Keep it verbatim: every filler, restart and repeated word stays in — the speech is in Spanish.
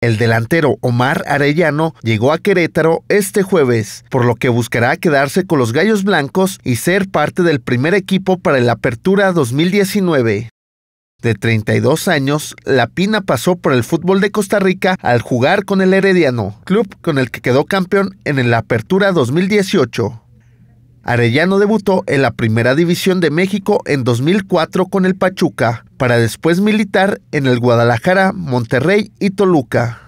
El delantero Omar Arellano llegó a Querétaro este jueves, por lo que buscará quedarse con los Gallos Blancos y ser parte del primer equipo para el Apertura dos mil diecinueve. De treinta y dos años, La Pina pasó por el fútbol de Costa Rica al jugar con el Herediano, club con el que quedó campeón en la Apertura dos mil dieciocho. Arellano debutó en la Primera División de México en dos mil cuatro con el Pachuca, para después militar en el Guadalajara, Monterrey y Toluca.